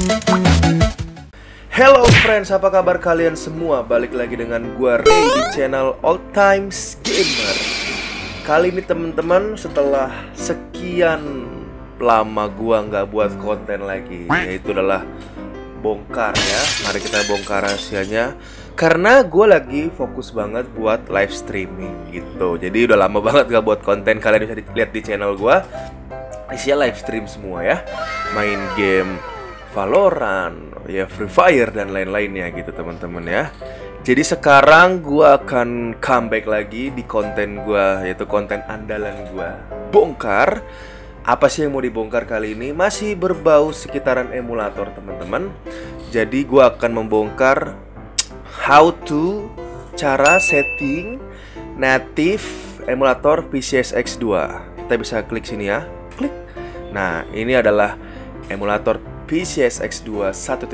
Hello friends, apa kabar kalian semua? Balik lagi dengan gua Ray di channel Old Times Gamer. Kali ini teman-teman, setelah sekian lama gua nggak buat konten lagi, yaitu adalah bongkar ya. Mari kita bongkar rahasianya. Karena gue lagi fokus banget buat live streaming gitu. Jadi udah lama banget gak buat konten. Kalian bisa lihat di channel gue, isinya live stream semua ya. Main game Valorant, ya Free Fire dan lain-lainnya gitu teman-teman ya. Jadi sekarang gue akan comeback lagi di konten gue, yaitu konten andalan gue, bongkar. Apa sih yang mau dibongkar kali ini? Masih berbau sekitaran emulator teman-teman. Jadi gue akan membongkar how to cara setting native emulator PCSX2. Kita bisa klik sini ya, klik. Nah, ini adalah emulator PCSX2 1.6.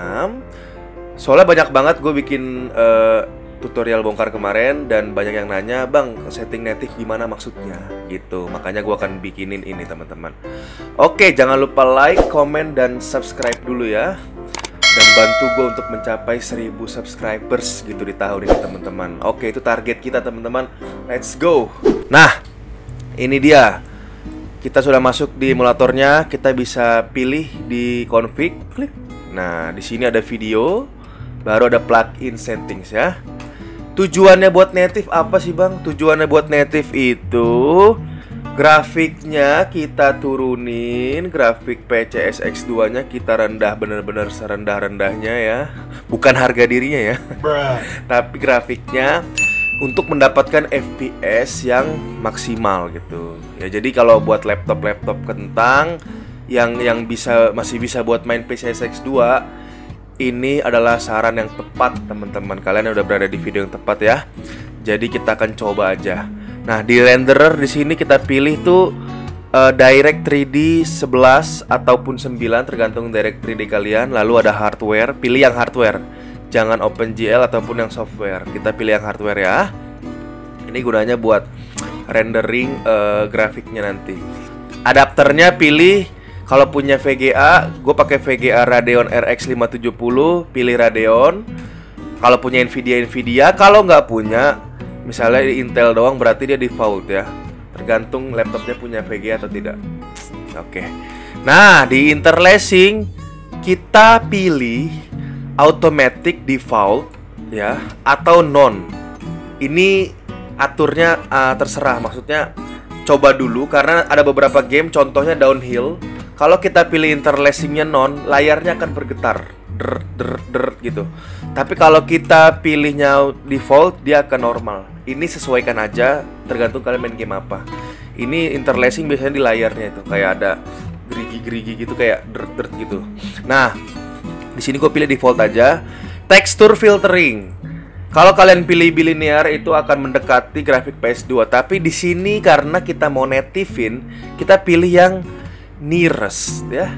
Soalnya banyak banget gue bikin tutorial bongkar kemarin dan banyak yang nanya, "Bang, setting native gimana maksudnya?" gitu. Makanya gue akan bikinin ini teman-teman. Oke, jangan lupa like, comment, dan subscribe dulu ya. Dan bantu gue untuk mencapai 1000 subscribers gitu di tahun ini teman-teman. Oke, itu target kita teman-teman. Let's go. Nah, ini dia. Kita sudah masuk di emulatornya. Kita bisa pilih di config, klik. Nah, di sini ada video, baru ada plugin settings ya. Tujuannya buat native apa sih bang? Tujuannya buat native itu grafiknya kita turunin, grafik PCSX2 nya kita rendah, bener-bener serendah-rendahnya ya. Bukan harga dirinya ya, tapi grafiknya untuk mendapatkan FPS yang maksimal gitu. Ya jadi kalau buat laptop-laptop kentang yang masih bisa buat main PCSX2, ini adalah saran yang tepat teman-teman. Kalian udah berada di video yang tepat ya. Jadi kita akan coba aja. Nah, di renderer di sini kita pilih tuh Direct 3D 11 ataupun 9 tergantung Direct 3D kalian. Lalu ada hardware, pilih yang hardware. Jangan OpenGL ataupun yang software. Kita pilih yang hardware ya. Ini gunanya buat rendering grafiknya nanti. Adapternya pilih, kalau punya VGA, gue pakai VGA Radeon RX 570, pilih Radeon. Kalau punya Nvidia, kalau nggak punya, misalnya Intel doang, berarti dia default ya. Tergantung laptopnya punya VGA atau tidak. Oke. Nah, di interlacing kita pilih automatic default ya atau non. Ini aturnya terserah, maksudnya coba dulu karena ada beberapa game contohnya downhill. Kalau kita pilih interlacingnya non, layarnya akan bergetar, gitu. Tapi kalau kita pilihnya default, dia akan normal. Ini sesuaikan aja, tergantung kalian main game apa. Ini interlacing biasanya di layarnya itu kayak ada gerigi-gerigi gitu, kayak dert gitu. Nah, di sini gue pilih default aja. Texture filtering. Kalau kalian pilih bilinear itu akan mendekati grafik PS2. Tapi di sini karena kita mau nativein, kita pilih yang nearest ya.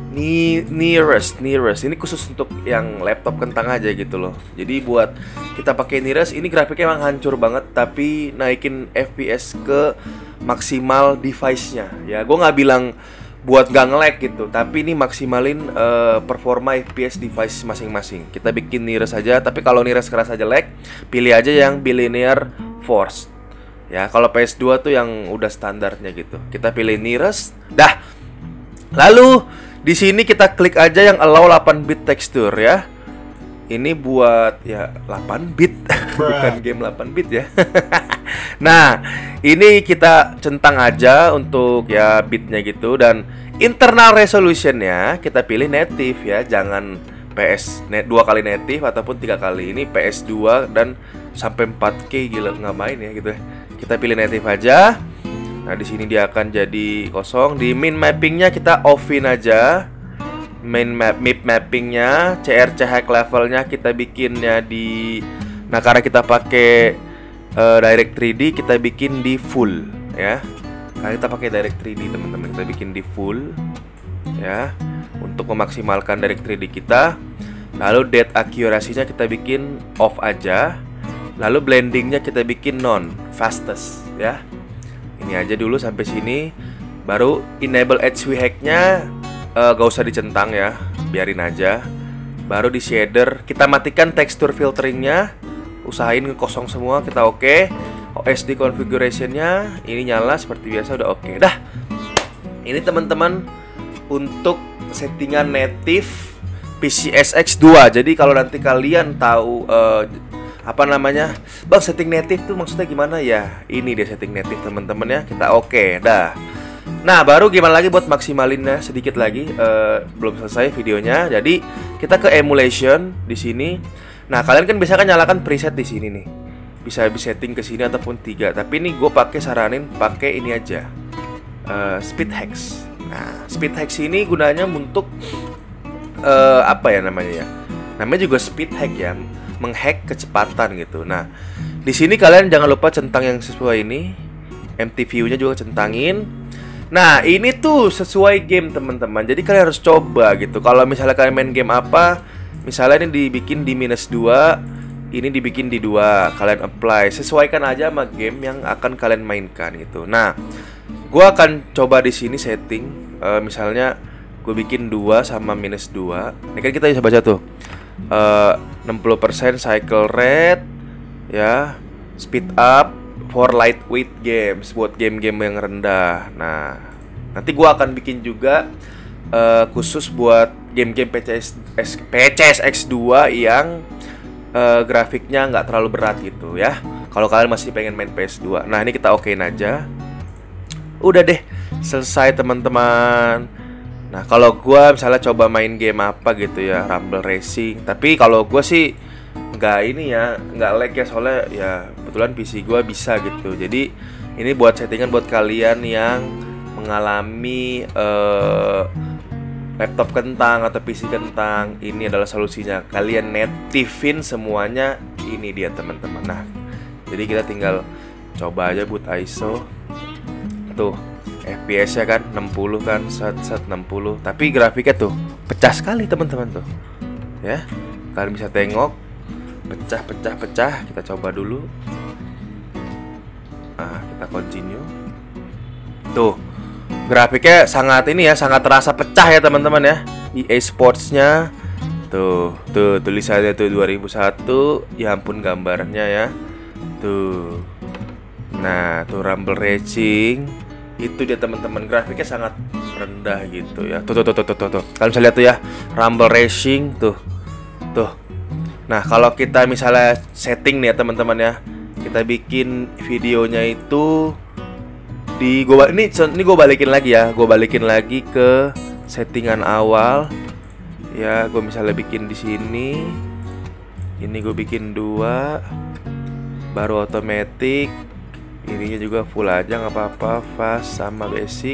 Nearest. Ini khusus untuk yang laptop kentang aja gitu loh. Jadi buat kita pakai nearest, ini grafiknya emang hancur banget, tapi naikin FPS ke maksimal device-nya. Ya, gue nggak bilang buat gak nge-lag gitu, tapi ini maksimalin performa FPS device masing-masing. Kita bikin nearest aja, tapi kalau nearest keras aja lag, pilih aja yang bilinear forced. Ya, kalau PS2 tuh yang udah standarnya gitu. Kita pilih nearest. Dah. Lalu di sini kita klik aja yang allow 8-bit texture ya. Ini buat ya 8-bit, bukan game 8-bit ya. Nah, ini kita centang aja untuk ya bitnya gitu. Dan internal resolutionnya kita pilih native ya. Jangan PS 2 kali native ataupun 3 kali. Ini PS2 dan sampai 4K, gila nggak main ya gitu ya. Kita pilih native aja. Nah, di sini dia akan jadi kosong. Di min mappingnya kita offin aja. Map mappingnya, CRC hack levelnya kita bikinnya di. Nah, karena kita pakai Direct 3D, kita bikin di full ya. Karena kita pakai Direct 3D teman-teman, kita bikin di full ya, untuk memaksimalkan Direct 3D kita. Lalu depth accuracy-nya kita bikin off aja. Lalu blendingnya kita bikin non fastest ya. Ini aja dulu sampai sini. Baru enable HV hack-nya gak usah dicentang ya. biarin aja. Baru di shader, kita matikan tekstur filteringnya, usahain ngekosong semua, kita oke. OSD configurationnya ini nyala seperti biasa, udah oke. Dah, ini teman-teman untuk settingan native PCSX2. Jadi kalau nanti kalian tahu apa namanya, bang setting native tuh maksudnya gimana ya, ini dia setting native teman-teman ya, kita oke. Dah. Nah, baru gimana lagi buat maksimalinnya sedikit lagi, belum selesai videonya. Jadi kita ke emulation di sini. Nah, kalian kan bisa kan nyalakan preset di sini nih. Bisa setting ke sini ataupun 3. Tapi ini gue saranin pakai ini aja. Speed hex. Nah, speed hex ini gunanya untuk apa ya namanya ya? Namanya juga speed hack ya, menghack kecepatan gitu. Nah, di sini kalian jangan lupa centang yang sesuai ini. Empty view-nya juga centangin. Nah, ini tuh sesuai game teman-teman. Jadi kalian harus coba gitu. Kalau misalnya kalian main game apa, misalnya ini dibikin di -2, ini dibikin di 2, kalian apply. Sesuaikan aja sama game yang akan kalian mainkan gitu. Nah, gua akan coba di sini setting, misalnya gue bikin 2 sama -2. Ini kan kita bisa baca tuh. 60% cycle rate ya, speed up for lightweight games, buat game-game yang rendah. Nah, nanti gua akan bikin juga khusus buat game-game PCSX2 yang grafiknya nggak terlalu berat gitu ya. Kalau kalian masih pengen main PS2. Nah, ini kita okein aja. Udah deh, selesai teman-teman. Nah, kalau gua misalnya coba main game apa gitu ya, Rumble Racing. Tapi kalau gua sih nggak ini ya, nggak lag ya, soalnya ya kebetulan PC gue bisa gitu. Jadi ini buat settingan buat kalian yang mengalami laptop kentang atau PC kentang. Ini adalah solusinya. Kalian nativein semuanya, ini dia teman-teman. Nah, jadi kita tinggal coba aja boot ISO. Tuh, FPS-nya kan 60 kan, set 60. Tapi grafiknya tuh pecah sekali teman-teman tuh. Ya, kalian bisa tengok pecah. Kita coba dulu. Nah, kita continue. Tuh, grafiknya sangat ini ya, sangat terasa pecah ya teman-teman ya. EA Sports-nya tuh tulisannya tuh 2001. Ya ampun gambarnya ya. Tuh. Nah, tuh Rumble Racing. Itu dia teman-teman, grafiknya sangat rendah gitu ya. Tuh. Kalian bisa lihat tuh ya, Rumble Racing tuh. Nah, kalau kita misalnya setting nih ya teman-teman ya, kita bikin videonya itu di ini gue balikin lagi ya, gue balikin lagi ke settingan awal ya. Gue misalnya bikin di sini, ini gue bikin 2, baru otomatis, ininya juga full aja nggak apa-apa, fast sama basic.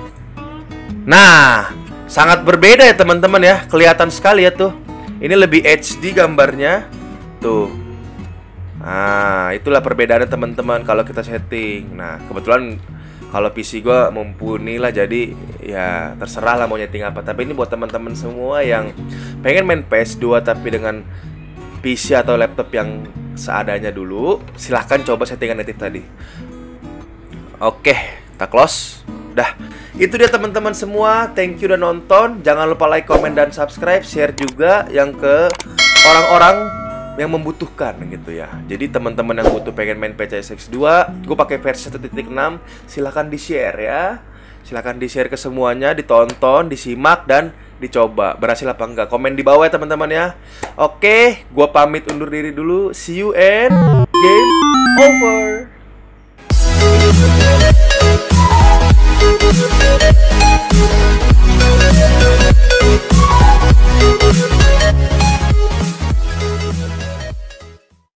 Nah, sangat berbeda ya teman-teman ya, kelihatan sekali ya tuh. Ini lebih HD gambarnya. Tuh. Nah, itulah perbedaannya teman-teman kalau kita setting. Nah, kebetulan kalau PC gue mumpuni lah, jadi ya terserah lah mau nyeting apa. Tapi ini buat teman-teman semua yang pengen main PS2 tapi dengan PC atau laptop yang seadanya dulu, silahkan coba settingan native tadi. Oke, kita close. Dah. Itu dia teman-teman semua. Thank you udah nonton. Jangan lupa like, comment, dan subscribe. Share juga yang ke orang-orang yang membutuhkan gitu ya. Jadi teman-teman yang butuh pengen main PCSX2, gue pakai versi 1.6, silahkan di-share ya. Silahkan di-share ke semuanya, ditonton, disimak, dan dicoba. Berhasil apa enggak? Komen di bawah ya teman-teman ya. Oke, gue pamit undur diri dulu. See you and game over.